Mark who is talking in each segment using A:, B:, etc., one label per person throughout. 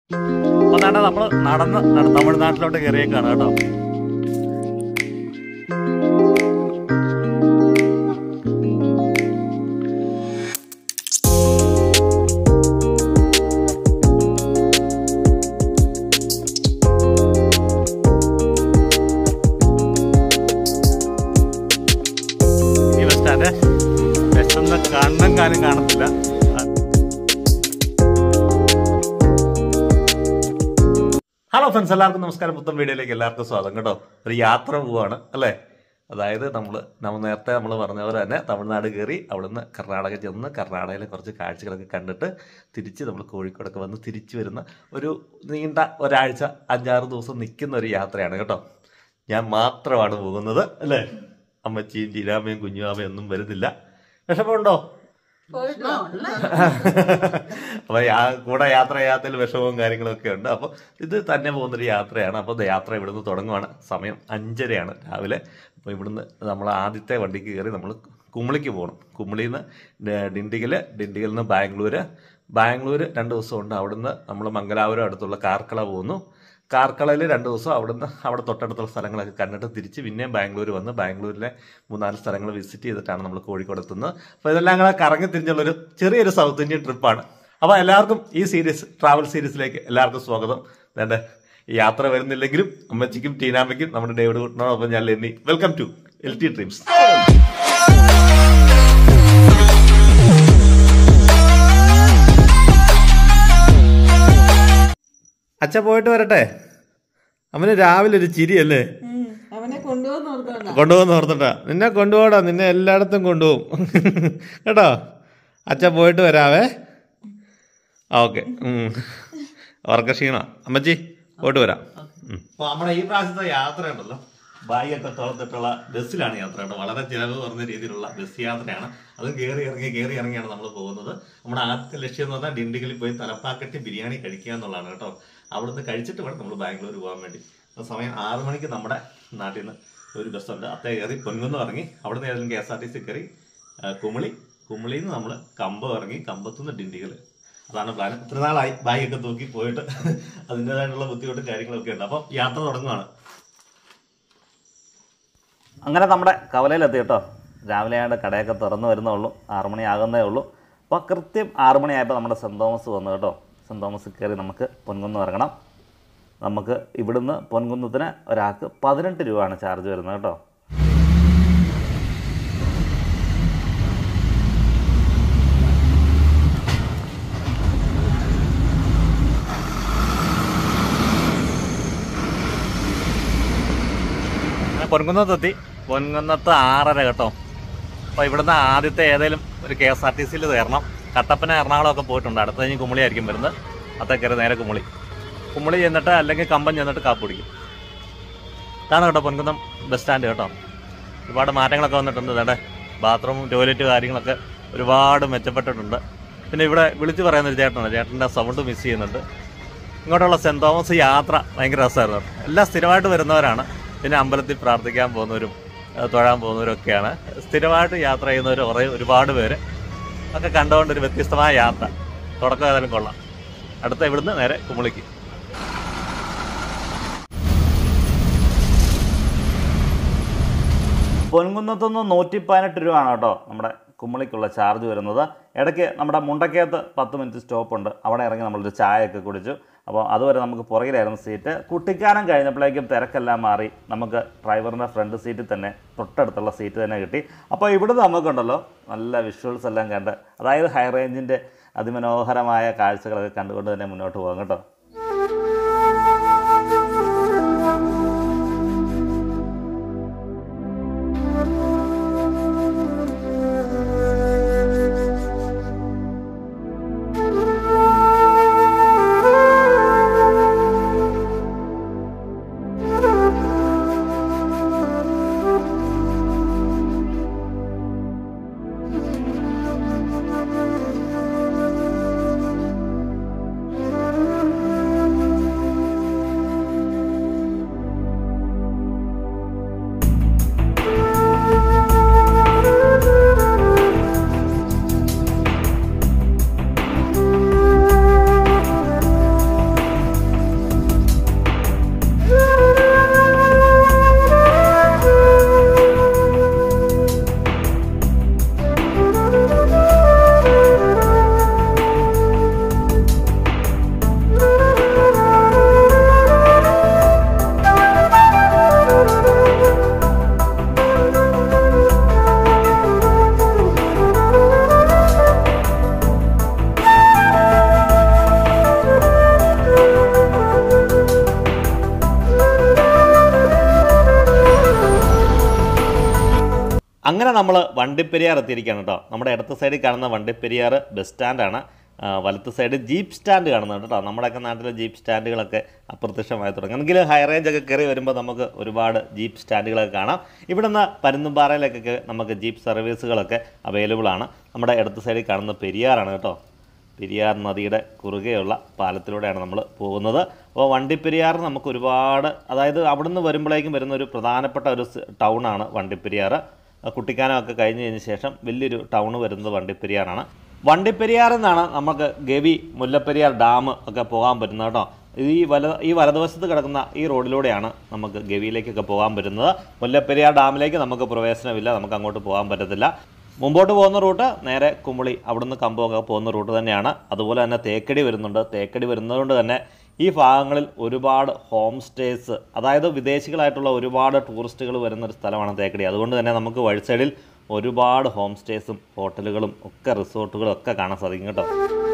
A: അപ്പോൾ തന്നെ നമ്മൾ നടന്ന് തമിഴ്നാട്ടിലോട്ട് കയറിയേക്കാണ് കേട്ടോ. ഈ ബസ് സ്റ്റാൻഡ് ബസ്സൊന്നും കണ്ണും കാലും കാണത്തില്ല. ഹലോ ഫ്രണ്ട്സ്, എല്ലാവർക്കും നമസ്കാരം. പുത്തൻ വീഡിയോയിലേക്ക് എല്ലാവർക്കും സ്വാഗതം കേട്ടോ. ഒരു യാത്ര പോവാണ് അല്ലേ. അതായത് നമ്മൾ നേരത്തെ പറഞ്ഞ പോലെ തന്നെ തമിഴ്നാട് കയറി അവിടുന്ന് കർണാടക ചെന്ന് കർണാടകയിലെ കുറച്ച് കാഴ്ചകളൊക്കെ കണ്ടിട്ട് തിരിച്ച് നമ്മൾ കോഴിക്കോടൊക്കെ വന്ന് തിരിച്ചു വരുന്ന ഒരു നീണ്ട ഒരാഴ്ച 5-6 ദിവസം നിൽക്കുന്ന ഒരു യാത്രയാണ് കേട്ടോ. ഞാൻ മാത്രമാണ് പോകുന്നത് അല്ലേ. അമ്മച്ചിയും ചീരാമ്മയും കുഞ്ഞുമാമയും ഒന്നും വരുന്നില്ല. വിഷമമുണ്ടോ? അപ്പൊ കൂടെ യാത്ര ചെയ്യാത്തതിൽ വിഷമവും കാര്യങ്ങളൊക്കെ ഉണ്ട്. അപ്പൊ ഇത് തന്നെ പോകുന്നൊരു യാത്രയാണ്. അപ്പൊ യാത്ര ഇവിടുന്ന് തുടങ്ങുവാണ്. സമയം 5:30 രാവിലെ. അപ്പൊ ഇവിടുന്ന് നമ്മൾ ആദ്യത്തെ വണ്ടിക്ക് കയറി നമ്മൾ കുമളിക്ക് പോകണം. കുമളിയിൽ നിന്ന് ഡിണ്ടിഗലിൽ നിന്ന് ബാംഗ്ലൂര് 2 ദിവസമുണ്ട്. അവിടുന്ന് നമ്മൾ മംഗലാപുരം അടുത്തുള്ള കാർക്കള പോകുന്നു. കാർക്കളയിൽ 2 ദിവസം അവിടെ തൊട്ടടുത്തുള്ള സ്ഥലങ്ങളൊക്കെ കണ്ടിട്ട് തിരിച്ച് പിന്നെയും ബാംഗ്ലൂർ വന്ന് ബാംഗ്ലൂരിലെ 3-4 സ്ഥലങ്ങൾ വിസിറ്റ് ചെയ്തിട്ടാണ് നമ്മൾ കോഴിക്കോട് എത്തുന്നത്. അപ്പോൾ ഇതെല്ലാം കൂടെ കറങ്ങി തിരിഞ്ഞുള്ളൊരു ചെറിയൊരു സൗത്ത് ഇന്ത്യൻ ട്രിപ്പാണ്. അപ്പോൾ എല്ലാവർക്കും ഈ ട്രാവൽ സീരീസിലേക്ക് എല്ലാവർക്കും സ്വാഗതം. എൻ്റെ യാത്ര വരുന്നില്ലെങ്കിലും അമ്മച്ചിക്കും ടീനാമ്മയ്ക്കും നമ്മുടെ ഡേവിഡ് കുട്ടനോടൊപ്പം ഞാൻ Lenny. Welcome to LT dreams. അച്ഛ പോയിട്ട് വരട്ടെ. അവന് രാവിലെ ഒരു ചിരിയല്ലേ. കൊണ്ടുപോകുന്ന ഓർത്തിട്ടാ. നിന്നെ കൊണ്ടുപോടാ, നിന്നെ എല്ലായിടത്തും കൊണ്ടുപോകും കേട്ടോ. അച്ഛ പോയിട്ട് വരാവേ. ഓക്കെ. ഉറക്ക ക്ഷീണ അമ്മച്ചി, പോയിട്ട് വരാം. അപ്പോൾ നമ്മുടെ ഈ പ്രാവശ്യത്തെ യാത്ര ഉണ്ടല്ലോ, ബാഗൊക്കെ തുറന്നിട്ടുള്ള ബസ്സിലാണ് യാത്ര കേട്ടോ. വളരെ ചിലവ് കുറഞ്ഞ രീതിയിലുള്ള ബസ് യാത്രയാണ്. അതും കയറി ഇറങ്ങിയാണ് നമ്മൾ പോകുന്നത്. നമ്മുടെ ആദ്യത്തെ ലക്ഷ്യം എന്ന് പറഞ്ഞാൽ ഡിണ്ടിഗലിൽ പോയി തലപ്പാക്കട്ടി ബിരിയാണി കഴിക്കുക എന്നുള്ളതാണ് കേട്ടോ. അവിടുന്ന് കഴിച്ചിട്ട് വേണം നമ്മൾ ബാംഗ്ലൂർ പോകാൻ വേണ്ടി. സമയം 6 മണിക്ക് നമ്മുടെ നാട്ടിൽ നിന്ന് ഒരു ബസ്സുണ്ട്. അത്തേ കയറി പൊൻകുന്നം ഇറങ്ങി അവിടുന്ന് ഏതെങ്കിലും KSRTC കയറി കുമളിയിൽ നിന്ന് നമ്മൾ കമ്പം ഇറങ്ങി കമ്പത്തുനിന്ന് ഡിണ്ടിഗൽ. അതാണ് പ്ലാൻ. ഇത്ര നാളായി ബാഗൊക്കെ തൂക്കി പോയിട്ട് അതിൻ്റെതായിട്ടുള്ള ബുദ്ധിമുട്ടും കാര്യങ്ങളൊക്കെ ഉണ്ട്. അപ്പം യാത്ര തുടങ്ങുകയാണ്. അങ്ങനെ നമ്മുടെ കവലയിലെത്തി കേട്ടോ. രാവിലെ ആയിട്ട് കടയൊക്കെ തുറന്നു വരുന്നുള്ളൂ. 6 മണി ആകുന്നേ ഉള്ളൂ. അപ്പോൾ കൃത്യം 6 മണിയായപ്പോൾ നമ്മുടെ സെൻറ് തോമസ് വന്നു കേട്ടോ. സെൻറ് തോമസ് കയറി നമുക്ക് പൊൻകുന്നം ഇറങ്ങണം. നമുക്ക് ഇവിടുന്ന് പൊൻകുന്നത്തിന് ഒരാൾക്ക് 18 രൂപയാണ് ചാർജ് വരുന്നത് കേട്ടോ. പൊൻകുന്നത്തെത്തി. പൊൻകുന്നത്ത് 6:30 കേട്ടോ. അപ്പോൾ ഇവിടുന്ന് ആദ്യത്തെ ഏതെങ്കിലും ഒരു KSRTCയിൽ കയറണം. കട്ടപ്പന എറണാകുളമൊക്കെ പോയിട്ടുണ്ട്. അടുത്ത കഴിഞ്ഞ് കുമളി ആയിരിക്കും വരുന്നത്. അത്തേ കയറി നേരെ കുമളി ചെന്നിട്ട് അല്ലെങ്കിൽ കമ്പം ചെന്നിട്ട് കാപ്പ് പിടിക്കും. ഇതാണ് കേട്ടോ പൊൻകുന്നം ബസ് സ്റ്റാൻഡ് കേട്ടോ. ഒരുപാട് മാറ്റങ്ങളൊക്കെ വന്നിട്ടുണ്ട്. ഇതേ ബാത്റൂം ടോയ്ലറ്റ് കാര്യങ്ങളൊക്കെ ഒരുപാട് മെച്ചപ്പെട്ടിട്ടുണ്ട്. പിന്നെ ഇവിടെ വിളിച്ച് പറയുന്നൊരു ചേട്ടൻ്റെ സൗണ്ട് മിസ് ചെയ്യുന്നുണ്ട്. ഇങ്ങോട്ടുള്ള സെൻറ് തോമസ് യാത്ര ഭയങ്കര രസമായിരുന്നു. എല്ലാം സ്ഥിരമായിട്ട് വരുന്നവരാണ്. പിന്നെ അമ്പലത്തിൽ പ്രാർത്ഥിക്കാൻ പോകുന്നവരും തൊഴാൻ പോകുന്നവരൊക്കെയാണ്. സ്ഥിരമായിട്ട് യാത്ര ചെയ്യുന്നവർ ഒരുപാട് പേര് ഒക്കെ കണ്ടുകൊണ്ടൊരു വ്യത്യസ്തമായ യാത്ര. തുടക്കം ഏതായാലും കൊള്ളാം. അടുത്ത ഇവിടുന്ന് നേരെ കുമളിക്ക്. പൊൻകുന്നത്തുനിന്ന് 118 രൂപയാണ് കേട്ടോ നമ്മുടെ കുമളിക്കുള്ള ചാർജ് വരുന്നത്. ഇടയ്ക്ക് നമ്മുടെ മുണ്ടക്കയത്ത് 10 മിനിറ്റ് സ്റ്റോപ്പുണ്ട്. അവിടെ ഇറങ്ങി നമ്മളൊരു ചായയൊക്കെ കുടിച്ചു. അപ്പോൾ അതുവരെ നമുക്ക് പുറകിലായിരുന്നു സീറ്റ്. കുട്ടിക്കാനം കഴിഞ്ഞപ്പോഴേക്കും തിരക്കെല്ലാം മാറി നമുക്ക് ഡ്രൈവറിൻ്റെ ഫ്രണ്ട് സീറ്റിൽ തന്നെ തൊട്ടടുത്തുള്ള സീറ്റ് തന്നെ കിട്ടി. അപ്പോൾ ഇവിടുന്ന് നമുക്കുണ്ടല്ലോ നല്ല വിഷ്വൽസ് എല്ലാം കണ്ട്, അതായത് ഹൈ റേഞ്ചിൻ്റെ അതിമനോഹരമായ കാഴ്ചകളൊക്കെ കണ്ടുകൊണ്ട് തന്നെ മുന്നോട്ട് പോകാം കേട്ടോ. അങ്ങനെ നമ്മൾ വണ്ടിപ്പെരിയാർ എത്തിയിരിക്കുകയാണ് കേട്ടോ. നമ്മുടെ ഇടത്ത് സൈഡിൽ കാണുന്ന വണ്ടിപ്പെരിയാർ ബസ് സ്റ്റാൻഡാണ്. വലത്ത് സൈഡ് ജീപ്പ് സ്റ്റാൻഡ് കാണുന്നുണ്ട് കേട്ടോ. നമ്മുടെയൊക്കെ നാട്ടിലെ ജീപ്പ് സ്റ്റാൻഡുകളൊക്കെ അപ്രത്യക്ഷമായി തുടങ്ങി. എങ്കിലും ഹൈ റേഞ്ചൊക്കെ കയറി വരുമ്പോൾ നമുക്ക് ഒരുപാട് ജീപ്പ് സ്റ്റാൻഡുകളൊക്കെ കാണാം. ഇവിടുന്ന് പരുന്തുംപാറയിലേക്കൊക്കെ നമുക്ക് ജീപ്പ് സർവീസുകളൊക്കെ അവൈലബിൾ ആണ്. നമ്മുടെ ഇടത്ത് സൈഡിൽ കാണുന്ന പെരിയാറാണ് കേട്ടോ. പെരിയാർ നദിയുടെ കുറുകെയുള്ള പാലത്തിലൂടെയാണ് നമ്മൾ പോകുന്നത്. അപ്പോൾ വണ്ടിപ്പെരിയാർ നമുക്ക് ഒരുപാട്, അതായത് അവിടുന്ന് വരുമ്പോഴേക്കും വരുന്ന ഒരു പ്രധാനപ്പെട്ട ഒരു ടൗണാണ് വണ്ടിപ്പെരിയാർ. കുട്ടിക്കാനമൊക്കെ കഴിഞ്ഞതിന് ശേഷം വലിയൊരു ടൗൺ വരുന്നത് വണ്ടിപ്പെരിയാറാണ്. വണ്ടിപ്പെരിയാറിൽ നിന്നാണ് നമുക്ക് ഗവി, മുല്ലപ്പെരിയാർ ഡാം ഒക്കെ പോകാൻ പറ്റുന്നത് കേട്ടോ. ഈ വലതുവശത്ത് കിടക്കുന്ന ഈ റോഡിലൂടെയാണ് നമുക്ക് ഗവിയിലേക്കൊക്കെ പോകാൻ പറ്റുന്നത്. മുല്ലപ്പെരിയാർ ഡാമിലേക്ക് നമുക്ക് പ്രവേശനമില്ല, നമുക്ക് അങ്ങോട്ട് പോകാൻ പറ്റത്തില്ല. മുമ്പോട്ട് പോകുന്ന റൂട്ട് നേരെ കുമളി, അവിടുന്ന് കമ്പമൊക്കെ പോകുന്ന റൂട്ട് തന്നെയാണ്. അതുപോലെ തന്നെ തേക്കടി വരുന്നുണ്ട്. തേക്കടി വരുന്നതുകൊണ്ട് തന്നെ ഈ ഭാഗങ്ങളിൽ ഒരുപാട് ഹോം സ്റ്റേസ്, അതായത് വിദേശികളായിട്ടുള്ള ഒരുപാട് ടൂറിസ്റ്റുകൾ വരുന്നൊരു സ്ഥലമാണ് തേക്കടി. അതുകൊണ്ട് തന്നെ നമുക്ക് വഴി സൈഡിൽ ഒരുപാട് ഹോം സ്റ്റേസും ഹോട്ടലുകളും ഒക്കെ റിസോർട്ടുകളും ഒക്കെ കാണാൻ സാധിക്കും കേട്ടോ.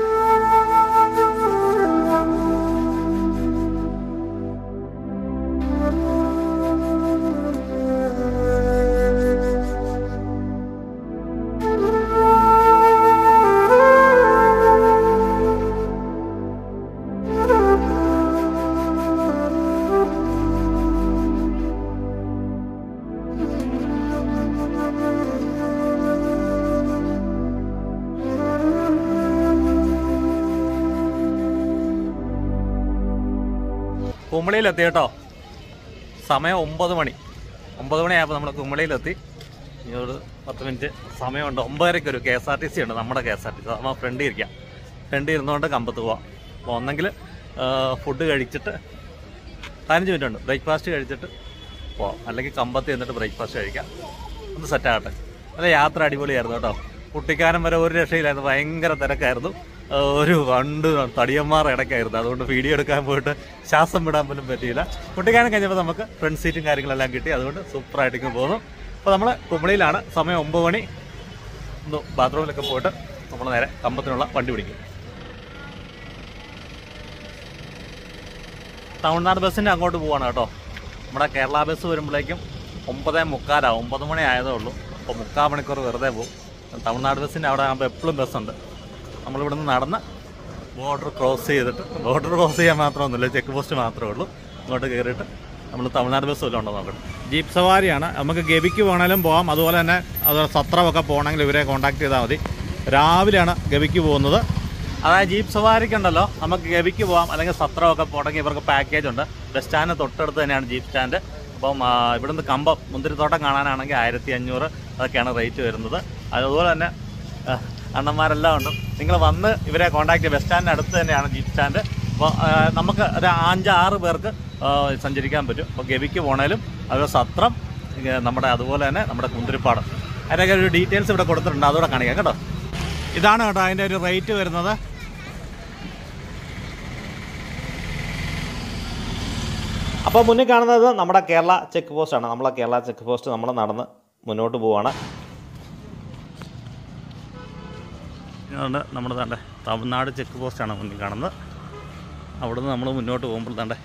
A: കുമളിയിലെത്തി കേട്ടോ. സമയം 9 മണി. 9 മണിയായപ്പോൾ നമ്മൾ കുമളിയിലെത്തി. ഇനി ഒരു 10 മിനിറ്റ് സമയമുണ്ട്. 9:30 ഒരു KSRTC ഉണ്ട്, നമ്മുടെ KSRTC. നമ്മൾ ഫ്രണ്ടിൽ ഇരിക്കാം. ഫ്രണ്ടിൽ ഇരുന്നുകൊണ്ട് കമ്പത്ത് പോവാം. അപ്പോൾ ഒന്നെങ്കിൽ ഫുഡ് കഴിച്ചിട്ട് 15 മിനിറ്റ് ഉണ്ട്, ബ്രേക്ക്ഫാസ്റ്റ് കഴിച്ചിട്ട് പോവാം. അല്ലെങ്കിൽ കമ്പത്ത് ചെന്നിട്ട് ബ്രേക്ക്ഫാസ്റ്റ് കഴിക്കാം. ഒന്ന് സെറ്റാകട്ടെ. അല്ല, യാത്ര അടിപൊളിയായിരുന്നു കേട്ടോ. കുട്ടിക്കാനം വരെ ഒരു രക്ഷയിലായിരുന്നു. ഭയങ്കര തിരക്കായിരുന്നു. ഒരു വണ്ട് തടിയന്മാർ ഇടയ്ക്കായിരുന്നു. അതുകൊണ്ട് വീഡിയോ എടുക്കാൻ പോയിട്ട് ശ്വാസം വിടാൻ പോലും പറ്റിയില്ല. കുട്ടിക്കാനം കഴിഞ്ഞപ്പോൾ നമുക്ക് ഫ്രണ്ട് സീറ്റും കാര്യങ്ങളെല്ലാം കിട്ടി. അതുകൊണ്ട് സൂപ്പറായിട്ടൊക്കെ പോകുന്നു. അപ്പോൾ നമ്മൾ കുമളിയിലാണ്. സമയം 9 മണി. ഒന്ന് ബാത്റൂമിലൊക്കെ പോയിട്ട് നമ്മൾ നേരെ കമ്പത്തിനുള്ള വണ്ടി പിടിക്കും. തമിഴ്നാട് ബസ്സിൻ്റെ അങ്ങോട്ട് പോവാണ് കേട്ടോ. നമ്മുടെ കേരള ബസ് വരുമ്പോഴേക്കും 9:45 ആവും. 9 മണി ആയതേ ഉള്ളൂ. അപ്പോൾ 3/4 മണിക്കൂർ വെറുതെ പോകും. തമിഴ്നാട് ബസ്സിൻ്റെ അവിടെ ആകുമ്പോൾ എപ്പോഴും ബസ്സുണ്ട്. നമ്മളിവിടുന്ന് നടന്ന് ബോർഡർ ക്രോസ് ചെയ്തിട്ട്, ബോർഡർ ക്രോസ് ചെയ്യാൻ മാത്രമൊന്നുമില്ല, ചെക്ക് പോസ്റ്റ് മാത്രമേ ഉള്ളൂ. അങ്ങോട്ട് കയറിയിട്ട് നമ്മൾ തമിഴ്നാട് ബസ് വല്ലതും ഉണ്ടോ നോക്കണം. ജീപ്പ് സവാരിയാണ്. നമുക്ക് ഗവിക്ക് പോകണമെങ്കിലും പോകാം. അതുപോലെ തന്നെ അതുപോലെ സത്രമൊക്കെ പോകണമെങ്കിൽ ഇവരെ കോൺടാക്ട് ചെയ്താൽ മതി. രാവിലെയാണ് ഗവിക്ക് പോകുന്നത്. അതായത് ജീപ്പ് സവാരിക്കുണ്ടല്ലോ, നമുക്ക് ഗവിക്ക് പോകാം, അല്ലെങ്കിൽ സത്രമൊക്കെ പോകണമെങ്കിൽ ഇവർക്ക് പാക്കേജ് ഉണ്ട്. ബസ് സ്റ്റാൻഡ് തൊട്ടടുത്ത് തന്നെയാണ് ജീപ്പ് സ്റ്റാൻഡ്. അപ്പം ഇവിടുന്ന് കമ്പം മുന്തിരിത്തോട്ടം കാണാനാണെങ്കിൽ 1500 അതൊക്കെയാണ് റേറ്റ് വരുന്നത്. അതുപോലെ തന്നെ അണ്ണന്മാരെല്ലാം ഉണ്ട്. നിങ്ങൾ വന്ന് ഇവരെ കോൺടാക്ട് ചെയ്യുക. ബസ് സ്റ്റാൻഡിന് അടുത്ത് തന്നെയാണ് ജീപ്പ് സ്റ്റാൻഡ്. അപ്പോൾ നമുക്ക് ഒരു 5-6 പേർക്ക് സഞ്ചരിക്കാൻ പറ്റും. അപ്പോൾ ഗവിക്ക് പോകണേലും അതുപോലെ സത്രം, നമ്മുടെ അതുപോലെ തന്നെ നമ്മുടെ കുന്തിരിപ്പാടം, അതിനൊക്കെ ഒരു ഡീറ്റെയിൽസ് ഇവിടെ കൊടുത്തിട്ടുണ്ട്. അതുകൂടെ കാണിക്കാം കേട്ടോ. ഇതാണ് കേട്ടോ അതിൻ്റെ ഒരു റേറ്റ് വരുന്നത്. അപ്പോൾ മുന്നിൽ കാണുന്നത് നമ്മുടെ കേരള ചെക്ക് പോസ്റ്റാണ്. നമ്മളെ കേരള ചെക്ക് പോസ്റ്റ് നമ്മൾ നടന്ന് മുന്നോട്ട് പോവുകയാണ്. അതുകൊണ്ട് നമ്മുടെ തൻ്റെ തമിഴ്നാട് ചെക്ക് പോസ്റ്റാണ് മുന്നിൽ കാണുന്നത്. അവിടുന്ന് നമ്മൾ മുന്നോട്ട് പോകുമ്പോൾ തൻ്റെ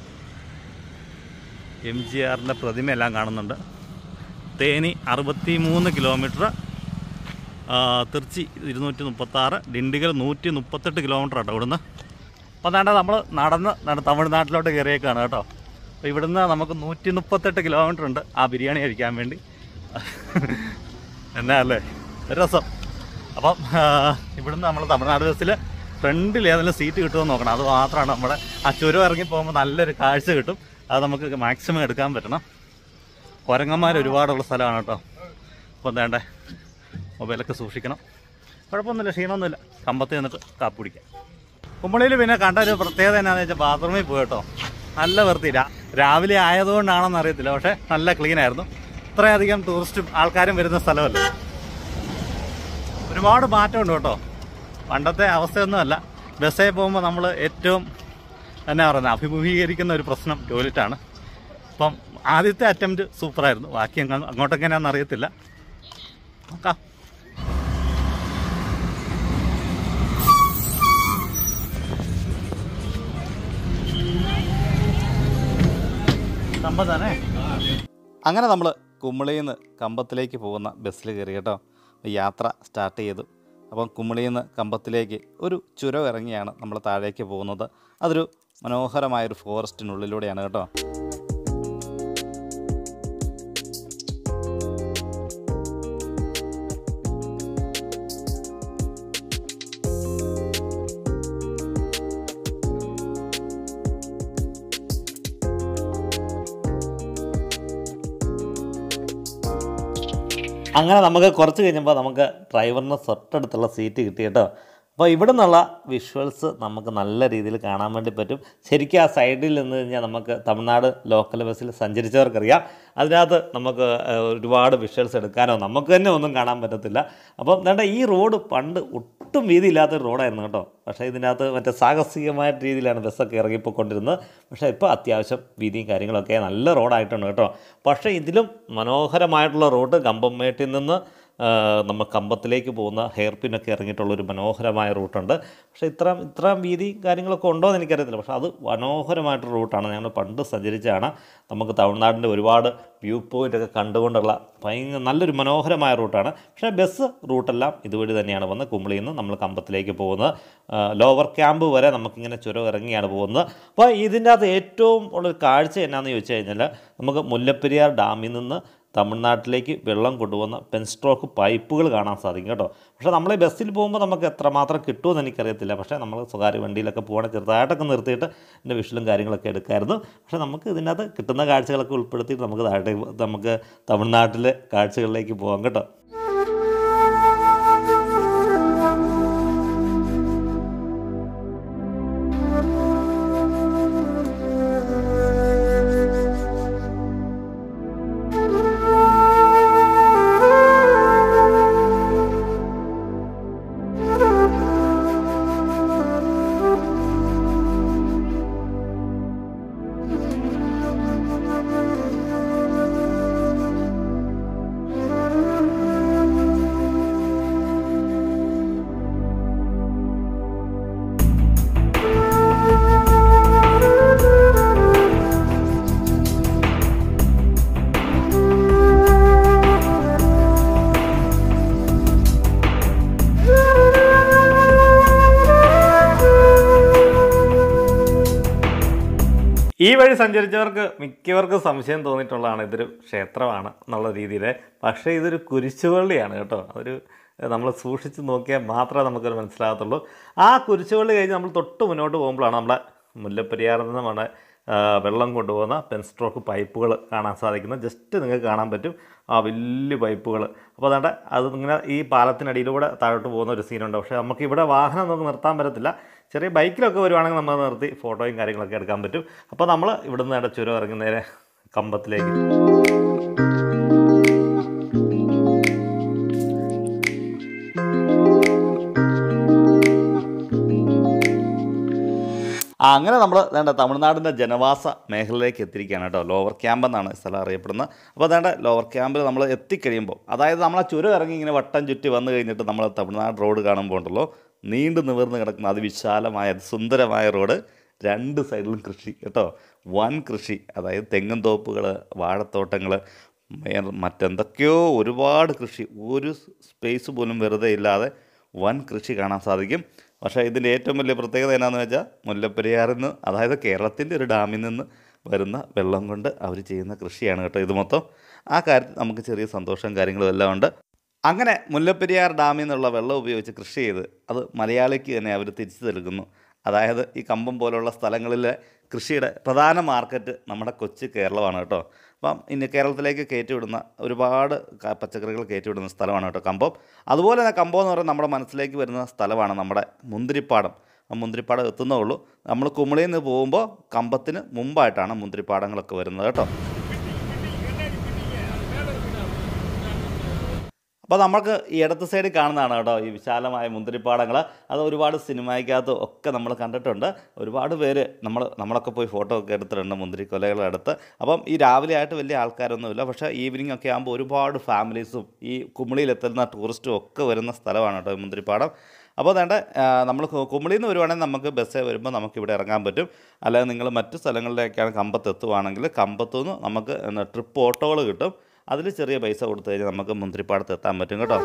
A: MGRൻ്റെ പ്രതിമയെല്ലാം കാണുന്നുണ്ട്. തേനി 63 കിലോമീറ്റർ, തിർച്ചി 236, ഡിണ്ടിഗൽ 138 കിലോമീറ്റർ കേട്ടോ ഇവിടുന്ന്. അപ്പോൾ അതാണ്ട് നമ്മൾ നടന്ന് തമിഴ്നാട്ടിലോട്ട് കയറിയേക്കാണ് കേട്ടോ. അപ്പോൾ ഇവിടുന്ന് നമുക്ക് 138 കിലോമീറ്റർ ഉണ്ട് ആ ബിരിയാണി കഴിക്കാൻ വേണ്ടി. എന്നാ അല്ലേ രസം. അപ്പം ഇവിടുന്ന് നമ്മൾ തമിഴ്നാട് ബസ്സിൽ ഫ്രണ്ടിൽ ഏതെങ്കിലും സീറ്റ് കിട്ടുമെന്ന് നോക്കണം. അത് മാത്രമാണ് നമ്മുടെ ആ ചുരം ഇറങ്ങി പോകുമ്പോൾ നല്ലൊരു കാഴ്ച കിട്ടും. അത് നമുക്ക് മാക്സിമം എടുക്കാൻ പറ്റണം. കുരങ്ങന്മാർ ഒരുപാടുള്ള സ്ഥലമാണ് കേട്ടോ. അപ്പോൾ എന്താണ്ടേ മൊബൈലൊക്കെ സൂക്ഷിക്കണം. കുഴപ്പമൊന്നുമില്ല, ക്ഷീണമൊന്നുമില്ല. കമ്പത്ത് ചെന്നിട്ട് കാപ്പി പിടിക്കാം. കുമളിയിൽ പിന്നെ കണ്ട ഒരു പ്രത്യേകത എന്നാന്ന് വെച്ചാൽ ബാത്റൂമിൽ പോയി കേട്ടോ. നല്ല വൃത്തി. രാവിലെ ആയതുകൊണ്ടാണെന്ന് അറിയത്തില്ല, പക്ഷേ നല്ല ക്ലീനായിരുന്നു. ഇത്രയധികം ടൂറിസ്റ്റും ആൾക്കാരും വരുന്ന സ്ഥലമല്ല. ഒരുപാട് മാറ്റമുണ്ട് കേട്ടോ. പണ്ടത്തെ അവസ്ഥയൊന്നുമല്ല. ബസ്സിൽ പോകുമ്പോൾ നമ്മൾ ഏറ്റവും എന്നാ പറയുന്നത് അഭിമുഖീകരിക്കുന്ന ഒരു പ്രശ്നം ടോയ്ലറ്റാണ്. അപ്പം ആദ്യത്തെ അറ്റംപ്റ്റ് സൂപ്പറായിരുന്നു. ബാക്കി അങ്ങോട്ടൊക്കെ എന്നാന്ന് അറിയത്തില്ല. നോക്കാം. അങ്ങനെ നമ്മൾ
B: കുമളിയിൽ നിന്ന് കമ്പത്തിലേക്ക് പോകുന്ന ബസ്സിൽ കയറി കേട്ടോ. യാത്ര സ്റ്റാർട്ട് ചെയ്തു. അപ്പം കുമളിയിൽ നിന്ന് കമ്പത്തിലേക്ക് ഒരു ചുരം ഇറങ്ങിയാണ് നമ്മൾ താഴേക്ക് പോകുന്നത്. അതൊരു മനോഹരമായൊരു ഫോറസ്റ്റിനുള്ളിലൂടെയാണ് കേട്ടോ.
A: അങ്ങനെ നമുക്ക് കുറച്ച് കഴിഞ്ഞപ്പോൾ നമുക്ക് ഡ്രൈവറിന് തൊട്ടടുത്തുള്ള സീറ്റ് കിട്ടി കേട്ടോ. അപ്പോൾ ഇവിടെ നിന്നുള്ള വിഷ്വൽസ് നമുക്ക് നല്ല രീതിയിൽ കാണാൻ വേണ്ടി പറ്റും. ശരിക്കും ആ സൈഡിൽ നിന്ന് കഴിഞ്ഞാൽ നമുക്ക് തമിഴ്നാട് ലോക്കൽ ബസ്സിൽ സഞ്ചരിച്ചവർക്കറിയാം, അതിനകത്ത് നമുക്ക് ഒരുപാട് വിഷ്വൽസ് എടുക്കാനോ നമുക്ക് തന്നെ ഒന്നും കാണാൻ പറ്റത്തില്ല. അപ്പം വേണ്ട, ഈ റോഡ് പണ്ട് ഒട്ടും വീതിയില്ലാത്തൊരു റോഡായിരുന്നു കേട്ടോ. പക്ഷേ ഇതിനകത്ത് മറ്റേ സാഹസികമായ രീതിയിലാണ് ബസ്സൊക്കെ ഇറങ്ങിപ്പോയിക്കൊണ്ടിരുന്നത്. പക്ഷേ ഇപ്പോൾ അത്യാവശ്യം വീതിയും കാര്യങ്ങളൊക്കെ നല്ല റോഡായിട്ടുണ്ട് കേട്ടോ. പക്ഷേ ഇതിലും മനോഹരമായിട്ടുള്ള റോഡ് കമ്പംമേട്ടിൽ നിന്ന് നമ്മൾ കമ്പത്തിലേക്ക് പോകുന്ന ഹെയർ പിന്നൊക്കെ ഇറങ്ങിയിട്ടുള്ളൊരു മനോഹരമായ റൂട്ടുണ്ട്. പക്ഷേ ഇത്രയും വീതി കാര്യങ്ങളൊക്കെ ഉണ്ടോ എന്ന് എനിക്കറിയത്തില്ല. പക്ഷേ അത് മനോഹരമായിട്ടൊരു റൂട്ടാണ്. ഞങ്ങൾ പണ്ട് സഞ്ചരിച്ചാണ്. നമുക്ക് തമിഴ്നാടിൻ്റെ ഒരുപാട് വ്യൂ പോയിൻ്റൊക്കെ കണ്ടുകൊണ്ടുള്ള നല്ലൊരു മനോഹരമായ റൂട്ടാണ്. പക്ഷേ ബസ് റൂട്ടെല്ലാം ഇതുവഴി തന്നെയാണ് വന്ന് കുമളിയിൽ നിന്ന് നമ്മൾ കമ്പത്തിലേക്ക് പോകുന്നത്. ലോവർ ക്യാമ്പ് വരെ നമുക്കിങ്ങനെ ചുരം ഇറങ്ങിയാണ് പോകുന്നത്. അപ്പോൾ ഇതിൻ്റെ അകത്ത് ഏറ്റവും ഉള്ളൊരു കാഴ്ച എന്നാന്ന് ചോദിച്ചു കഴിഞ്ഞാൽ, നമുക്ക് മുല്ലപ്പെരിയാർ ഡാമിൽ നിന്ന് തമിഴ്നാട്ടിലേക്ക് വെള്ളം കൊണ്ടുപോകുന്ന പെൻസ്ട്രോക്ക് പൈപ്പുകൾ കാണാൻ സാധിക്കും കേട്ടോ. പക്ഷേ നമ്മൾ ഈ ബസ്സിൽ പോകുമ്പോൾ നമുക്ക് എത്രമാത്രം കിട്ടുമെന്ന് എനിക്കറിയത്തില്ല. പക്ഷേ നമ്മൾ സ്വകാര്യ വണ്ടിയിലൊക്കെ പോകണമെങ്കിൽ ചെറുതായിട്ടൊക്കെ നിർത്തിയിട്ട് ഇതിൻ്റെ വിഷ്വലും കാര്യങ്ങളൊക്കെ എടുക്കായിരുന്നു. പക്ഷേ നമുക്ക് ഇതിനകത്ത് കിട്ടുന്ന കാഴ്ചകളൊക്കെ ഉൾപ്പെടുത്തിയിട്ട് നമുക്ക് തമിഴ്നാട്ടിലെ കാഴ്ചകളിലേക്ക് പോകാം കേട്ടോ. ഈ വഴി സഞ്ചരിച്ചവർക്ക് മിക്കവർക്കും സംശയം തോന്നിയിട്ടുള്ളതാണ് ഇതൊരു ക്ഷേത്രമാണ് എന്നുള്ള രീതിയിൽ. പക്ഷേ ഇതൊരു കുരിശുപള്ളിയാണ് കേട്ടോ. നമ്മൾ സൂക്ഷിച്ച് നോക്കിയാൽ മാത്രമേ നമുക്കത് മനസ്സിലാകത്തുള്ളൂ. ആ കുരിശുപള്ളി കഴിഞ്ഞ് നമ്മൾ തൊട്ട് മുന്നോട്ട് പോകുമ്പോഴാണ് നമ്മുടെ മുല്ലപ്പെരിയാറിൽ നിന്ന് നമ്മുടെ വെള്ളം കൊണ്ടുപോകുന്ന പെൻസ്ട്രോക്ക് പൈപ്പുകൾ കാണാൻ സാധിക്കുന്നത്. ജസ്റ്റ് നിങ്ങൾക്ക് കാണാൻ പറ്റും ആ വലിയ പൈപ്പുകൾ. അപ്പോൾ അതാണ്ട് അത് ഇങ്ങനെ ഈ പാലത്തിനടിയിലൂടെ താഴോട്ട് പോകുന്ന ഒരു സീനുണ്ട്. പക്ഷേ നമുക്കിവിടെ വാഹനം നമുക്ക് നിർത്താൻ പറ്റത്തില്ല. ചെറിയ ബൈക്കിലൊക്കെ വരുവാണെങ്കിൽ നമ്മൾ നിർത്തി ഫോട്ടോയും കാര്യങ്ങളൊക്കെ എടുക്കാൻ പറ്റും. അപ്പോൾ നമ്മൾ ഇവിടെ നിന്ന് ചുരം ഇറങ്ങി നേരെ കമ്പത്തിലേക്ക്. അങ്ങനെ നമ്മൾ തമിഴ്നാടിൻ്റെ ജനവാസ മേഖലയിലേക്ക് എത്തിയിരിക്കുകയാണ് കേട്ടോ. ലോവർ ക്യാമ്പ് എന്നാണ് സ്ഥലം അറിയപ്പെടുന്നത്. അപ്പോൾ അതാണ്ട് ലോവർ ക്യാമ്പിൽ നമ്മൾ എത്തിക്കഴിയുമ്പോൾ, അതായത് നമ്മൾ ആ ചുരം ഇറങ്ങി ഇങ്ങനെ വട്ടം ചുറ്റി വന്നു കഴിഞ്ഞിട്ട് നമ്മൾ തമിഴ്നാട് റോഡ് കാണുമ്പോൾ ഉണ്ടല്ലോ, നീണ്ടു നിവർന്ന് കിടക്കുന്ന അതിവിശാലമായ സുന്ദരമായ റോഡ്. രണ്ട് സൈഡിലും കൃഷി കേട്ടോ, വൻ കൃഷി. അതായത് തെങ്ങും തോപ്പുകൾ, വാഴത്തോട്ടങ്ങൾ, മറ്റെന്തൊക്കെയോ ഒരുപാട് കൃഷി. ഒരു സ്പേസ് പോലും വെറുതെ ഇല്ലാതെ വൻ കൃഷി കാണാൻ സാധിക്കും. പക്ഷേ ഇതിൻ്റെ ഏറ്റവും വലിയ പ്രത്യേകത എന്നാന്ന് വെച്ചാൽ, മുല്ലപ്പെരിയാറിൽ നിന്ന്, അതായത് കേരളത്തിൻ്റെ ഒരു ഡാമിൽ നിന്ന് വരുന്ന വെള്ളം കൊണ്ട് അവർ ചെയ്യുന്ന കൃഷിയാണ് കേട്ടോ ഇത് മൊത്തം. ആ കാര്യത്തിൽ നമുക്ക് ചെറിയ സന്തോഷവും കാര്യങ്ങളും എല്ലാം ഉണ്ട്. അങ്ങനെ മുല്ലപ്പെരിയാർ ഡാമിൽ നിന്നുള്ള വെള്ളം ഉപയോഗിച്ച് കൃഷി ചെയ്ത് അത് മലയാളിക്ക് തന്നെ അവർ തിരിച്ചു നൽകുന്നു. അതായത് ഈ കമ്പം പോലുള്ള സ്ഥലങ്ങളിലെ കൃഷിയുടെ പ്രധാന മാർക്കറ്റ് നമ്മുടെ കൊച്ചു കേരളമാണ് കേട്ടോ. അപ്പം ഇന്ന് കേരളത്തിലേക്ക് കയറ്റിവിടുന്ന ഒരുപാട് പച്ചക്കറികൾ കയറ്റിവിടുന്ന സ്ഥലമാണ് കേട്ടോ കമ്പം. അതുപോലെ തന്നെ കമ്പം എന്ന് പറയുന്നത് നമ്മുടെ മനസ്സിലേക്ക് വരുന്ന സ്ഥലമാണ് നമ്മുടെ മുന്തിരിപ്പാടം. ആ മുന്തിരിപ്പാടം എത്തുന്നേ ഉള്ളൂ. നമ്മൾ കുമളിയിൽ നിന്ന് പോകുമ്പോൾ കമ്പത്തിന് മുമ്പായിട്ടാണ് മുന്തിരിപ്പാടങ്ങളൊക്കെ വരുന്നത് കേട്ടോ. അപ്പോൾ നമുക്ക് ഈ ഇടത്ത് സൈഡിൽ കാണുന്നതാണ് കേട്ടോ ഈ വിശാലമായ മുന്തിരിപ്പാടങ്ങൾ. അത് ഒരുപാട് സിനിമയ്ക്കകത്തും ഒക്കെ നമ്മൾ കണ്ടിട്ടുണ്ട്. ഒരുപാട് പേര് നമ്മളൊക്കെ പോയി ഫോട്ടോ ഒക്കെ എടുത്തിട്ടുണ്ട് മുന്തിരിക്കൊലകളുടെ അടുത്ത്. അപ്പം ഈ രാവിലെ ആയിട്ട് വലിയ ആൾക്കാരൊന്നുമില്ല. പക്ഷേ ഈവനിങ് ഒക്കെ ആകുമ്പോൾ ഒരുപാട് ഫാമിലീസും ഈ കുമളിയിലെത്തുന്ന ടൂറിസ്റ്റും ഒക്കെ വരുന്ന സ്ഥലമാണ് കേട്ടോ ഈ മുന്തിരിപ്പാടം. അപ്പോൾ അതുകൊണ്ട് നമ്മൾ കുമളിയിൽ നിന്ന് വരുവാണെങ്കിൽ നമുക്ക് ബസ്സിൽ വരുമ്പോൾ നമുക്കിവിടെ ഇറങ്ങാൻ പറ്റും. അല്ലെങ്കിൽ നിങ്ങൾ മറ്റു സ്ഥലങ്ങളിലേക്കാണ് കമ്പത്ത് എത്തുവാണെങ്കിൽ കമ്പത്തുനിന്ന് നമുക്ക് ട്രിപ്പ് ഓട്ടോകൾ കിട്ടും.
B: അതിൽ ചെറിയ പൈസ കൊടുത്തു കഴിഞ്ഞാൽ നമുക്ക് മുന്തിരിപ്പാടത്ത് എത്താൻ പറ്റും കേട്ടോ.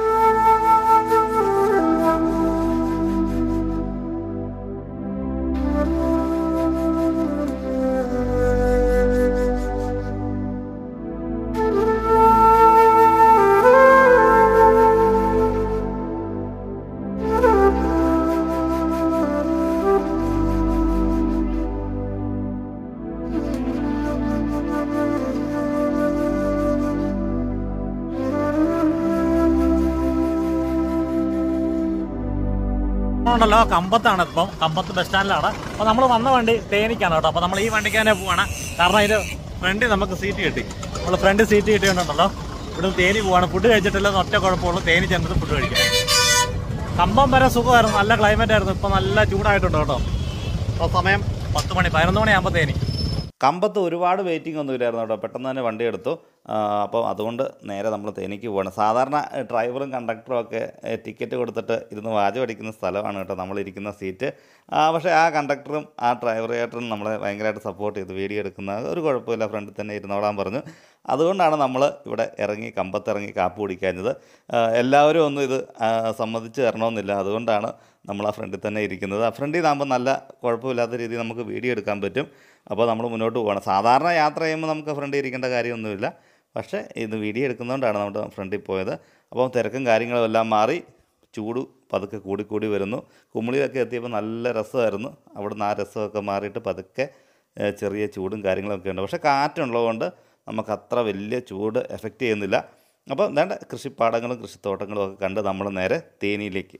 C: ണ്ടല്ലോ കമ്പത്താണ്, ഇപ്പം കമ്പത്ത് ബസ് സ്റ്റാൻഡിലാണ്. അപ്പോൾ നമ്മൾ വന്ന വണ്ടി തേനിക്കാണ് കേട്ടോ. അപ്പോൾ നമ്മൾ ഈ വണ്ടിക്ക് തന്നെ പോവാണ്, കാരണം അതിന് ഫ്രണ്ടിൽ നമുക്ക് സീറ്റ് കിട്ടി. നമ്മൾ ഫ്രണ്ട് സീറ്റ് കിട്ടിയിട്ടുണ്ടല്ലോ. ഇവിടുന്ന് തേനി പോവാണ്. ഫുഡ് കഴിച്ചിട്ടില്ല, ഒറ്റ കുഴപ്പമുള്ളൂ, തേനി ചെന്നത് ഫുഡ് കഴിക്കാൻ. കമ്പം വരെ സുഖമായിരുന്നു, നല്ല ക്ലൈമറ്റ് ആയിരുന്നു. ഇപ്പം നല്ല ചൂടായിട്ടുണ്ട് കേട്ടോ. അപ്പോൾ സമയം 10 മണി 11 മണിയാകുമ്പോൾ തേനി.
B: കമ്പത്ത് ഒരുപാട് വെയിറ്റിംഗ് ഒന്നും ഇല്ലായിരുന്നു കേട്ടോ, പെട്ടെന്ന് തന്നെ വണ്ടി എടുത്തു. അപ്പോൾ അതുകൊണ്ട് നേരെ നമ്മൾ തേനിക്ക് പോകണം. സാധാരണ ഡ്രൈവറും കണ്ടക്ടറും ഒക്കെ ടിക്കറ്റ് കൊടുത്തിട്ട് ഇരുന്ന് വാചകം അടിക്കുന്ന സ്ഥലമാണ് കേട്ടോ നമ്മളിരിക്കുന്ന സീറ്റ്. പക്ഷേ ആ കണ്ടക്ടറും ആ ഡ്രൈവർ ചേട്ടനും നമ്മളെ ഭയങ്കരമായിട്ട് സപ്പോർട്ട് ചെയ്തു. വീഡിയോ എടുക്കുന്ന ഒരു കുഴപ്പമില്ല, ഫ്രണ്ടിൽ തന്നെ ഇരുന്നോളാൻ പറഞ്ഞു. അതുകൊണ്ടാണ് നമ്മൾ ഇവിടെ ഇറങ്ങി കമ്പത്തിറങ്ങി കാപ്പ് കുടിക്കാഞ്ഞത്. എല്ലാവരും ഒന്നും ഇത് സമ്മതിച്ച് തരണമെന്നില്ല, അതുകൊണ്ടാണ് നമ്മൾ ആ ഫ്രണ്ടിൽ തന്നെ ഇരിക്കുന്നത്. ആ ഫ്രണ്ടിൽ നിന്നാകുമ്പോൾ നല്ല കുഴപ്പമില്ലാത്ത രീതിയിൽ നമുക്ക് വീഡിയോ എടുക്കാൻ പറ്റും. അപ്പോൾ നമ്മൾ മുന്നോട്ട് പോകണം. സാധാരണ യാത്ര ചെയ്യുമ്പോൾ നമുക്ക് ഫ്രണ്ടിൽ ഇരിക്കേണ്ട കാര്യമൊന്നുമില്ല, പക്ഷേ ഇത് വീഡിയോ എടുക്കുന്നതുകൊണ്ടാണ് നമ്മുടെ ഫ്രണ്ടിൽ പോയത്. അപ്പോൾ തിരക്കും കാര്യങ്ങളും എല്ലാം മാറി, ചൂട് പതുക്കെ കൂടിക്കൂടി വരുന്നു. കുമിളിയൊക്കെ എത്തിയപ്പോൾ നല്ല രസമായിരുന്നു. അവിടുന്ന് ആ രസമൊക്കെ മാറിയിട്ട് പതുക്കെ ചെറിയ ചൂടും കാര്യങ്ങളൊക്കെ ഉണ്ട്. പക്ഷേ കാറ്റുള്ളതുകൊണ്ട് നമുക്കത്ര വലിയ ചൂട് എഫക്റ്റ് ചെയ്യുന്നില്ല. അപ്പോൾ എന്താണ്ട് കൃഷിപ്പാടങ്ങളും കൃഷിത്തോട്ടങ്ങളും ഒക്കെ കണ്ട് നമ്മൾ നേരെ തേനിയിലേക്ക്.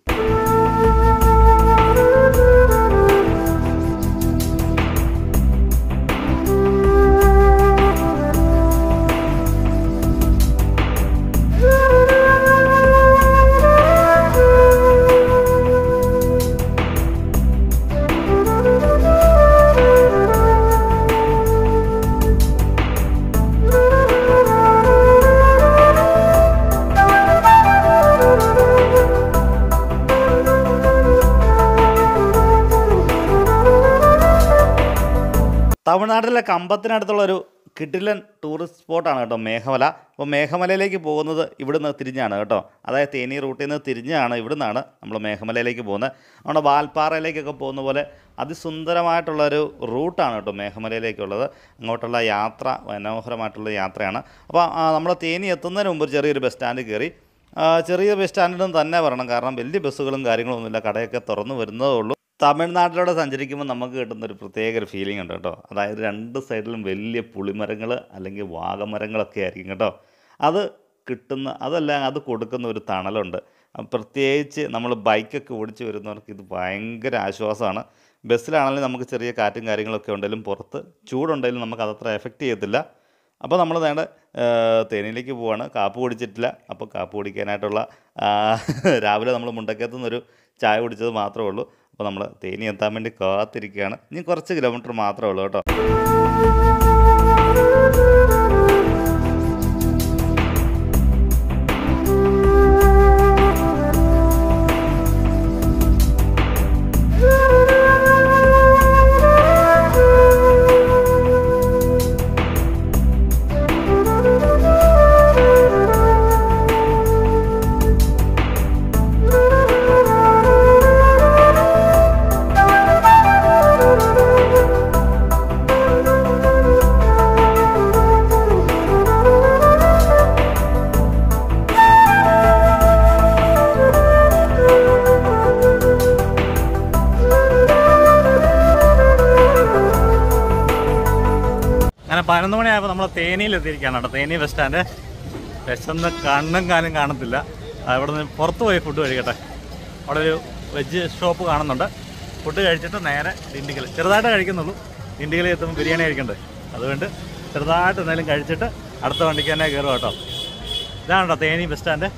B: തമിഴ്നാട്ടിലെ കമ്പത്തിനടുത്തുള്ളൊരു കിടിലൻ ടൂറിസ്റ്റ് സ്പോട്ടാണ് കേട്ടോ മേഘമല. അപ്പോൾ മേഘമലയിലേക്ക് പോകുന്നത് ഇവിടുന്ന് തിരിഞ്ഞാണ് കേട്ടോ, അതായത് തേനി റൂട്ടിൽ നിന്ന് തിരിഞ്ഞാണ് ഇവിടുന്നാണ് നമ്മൾ മേഘമലയിലേക്ക് പോകുന്നത്. നമ്മുടെ വാൽപ്പാറയിലേക്കൊക്കെ പോകുന്ന പോലെ അതിസുന്ദരമായിട്ടുള്ളൊരു റൂട്ടാണ് കേട്ടോ മേഘമലയിലേക്കുള്ളത്. അങ്ങോട്ടുള്ള യാത്ര മനോഹരമായിട്ടുള്ള യാത്രയാണ്. അപ്പോൾ നമ്മൾ തേനി എത്തുന്നതിന് മുമ്പ് ചെറിയൊരു ബസ് സ്റ്റാൻഡ് കയറി. ചെറിയ ബസ് സ്റ്റാൻഡിൽ നിന്ന് തന്നെ വരണം, കാരണം വലിയ ബസ്സുകളും കാര്യങ്ങളൊന്നുമില്ല, കടയൊക്കെ തുറന്നു വരുന്നതേ ഉള്ളൂ. തമിഴ്നാട്ടിലൂടെ സഞ്ചരിക്കുമ്പോൾ നമുക്ക് കിട്ടുന്നൊരു പ്രത്യേക ഒരു ഫീലിംഗ് ഉണ്ട് കേട്ടോ. അതായത് രണ്ട് സൈഡിലും വലിയ പുളിമരങ്ങൾ അല്ലെങ്കിൽ വാഗമരങ്ങളൊക്കെ ആയിരിക്കും കേട്ടോ. അത് അത് കൊടുക്കുന്ന ഒരു തണലുണ്ട്. പ്രത്യേകിച്ച് നമ്മൾ ബൈക്കൊക്കെ ഓടിച്ച് വരുന്നവർക്ക് ഇത് ഭയങ്കര ആശ്വാസമാണ്. ബസ്സിലാണെങ്കിലും നമുക്ക് ചെറിയ കാറ്റും കാര്യങ്ങളൊക്കെ ഉണ്ടെങ്കിലും പുറത്ത് ചൂടുണ്ടെങ്കിലും നമുക്ക് അതത്ര എഫക്റ്റ് ചെയ്യത്തില്ല. അപ്പോൾ നമ്മൾ നേരെ തേനിയിലേക്ക് പോവാണ്. കാപ്പ് കുടിച്ചിട്ടില്ല, അപ്പോൾ കാപ്പ് കുടിക്കാനായിട്ടുള്ള രാവിലെ നമ്മൾ മുണ്ടക്കത്തുനിന്നൊരു ചായ കുടിച്ചത് മാത്രമേ ഉള്ളൂ. അപ്പോൾ നമ്മൾ തേനി എത്താൻ വേണ്ടി കാത്തിരിക്കുകയാണ്. ഇനി കുറച്ച് കിലോമീറ്റർ മാത്രമേ ഉള്ളൂ കേട്ടോ.
C: അങ്ങനെ 11 മണിയായപ്പോൾ നമ്മൾ തേനിയിലെത്തിയിരിക്കുകയാണ് കേട്ടോ. Theni bus stand. വിശന്ന് കണ്ണും കാലും കാണത്തില്ല. ഇവിടെ നിന്ന് പുറത്ത് പോയി ഫുഡ് കഴിക്കട്ടെ. അവിടെ ഒരു വെജ് ഷോപ്പ് കാണുന്നുണ്ട്. ഫുഡ് കഴിച്ചിട്ട് നേരെ ഡിണ്ടിഗൽ, ചെറുതായിട്ട് കഴിക്കുന്നുള്ളൂ. ഡിണ്ടിഗലിൽ എത്തുമ്പോൾ ബിരിയാണി കഴിക്കണ്ടേ, അതുകൊണ്ട് ചെറുതായിട്ട് എന്തെങ്കിലും കഴിച്ചിട്ട് അടുത്ത വണ്ടിക്ക് തന്നെ കയറും കേട്ടോ. ഇതാണ് കേട്ടോ തേനി ബസ് സ്റ്റാൻഡ്.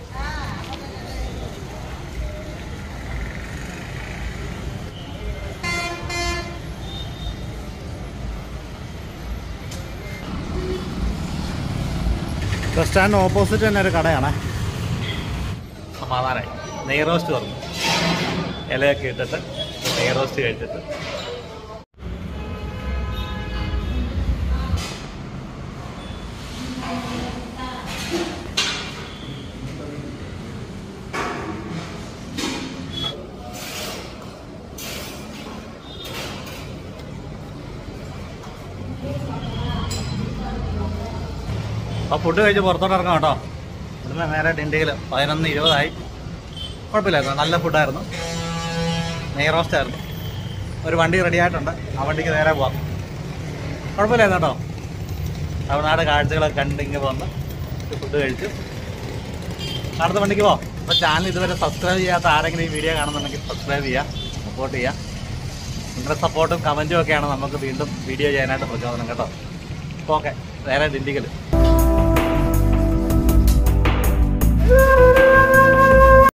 C: ബസ് സ്റ്റാൻഡിന് ഓപ്പോസിറ്റ് തന്നെ ഒരു കടയാണ്. സമാധാനമായി നെയ് റോസ്റ്റ് തുറന്നു, ഇലയൊക്കെ ഇട്ടിട്ട് നെയ് റോസ്റ്റ് കഴിച്ചിട്ട്. അപ്പോൾ ഫുഡ് കഴിച്ച് പുറത്തോട്ട് ഇറങ്ങാം കേട്ടോ. ഇവിടുന്ന് നേരെ ഡിണ്ടിഗൽ 11:20 കുഴപ്പമില്ലായിരുന്നു, നല്ല ഫുഡായിരുന്നു. നെയ് റോസ്റ്റ് ആയിരുന്നു. ഒരു വണ്ടി റെഡി ആയിട്ടുണ്ട്, ആ വണ്ടിക്ക് നേരെ പോവാം. കുഴപ്പമില്ലായിരുന്നു കേട്ടോ. തമിഴ്നാട് കാഴ്ചകളൊക്കെ കണ്ടിങ്ങ് വന്ന് ഫുഡ് കഴിച്ചു. അടുത്ത വണ്ടിക്ക് പോവാം. അപ്പോൾ ചാനൽ ഇതുവരെ സബ്സ്ക്രൈബ് ചെയ്യാത്ത ആരെങ്കിലും ഈ വീഡിയോ കാണുന്നുണ്ടെങ്കിൽ സബ്സ്ക്രൈബ് ചെയ്യുക, സപ്പോർട്ട് ചെയ്യുക. നിങ്ങളുടെ സപ്പോർട്ടും കമൻറ്റും ഒക്കെയാണ് നമുക്ക് വീണ്ടും വീഡിയോ ചെയ്യാനായിട്ട് പ്രചോദനം കേട്ടോ. അപ്പോൾ ഓക്കെ, നേരെ ഡിണ്ടിഗൽ.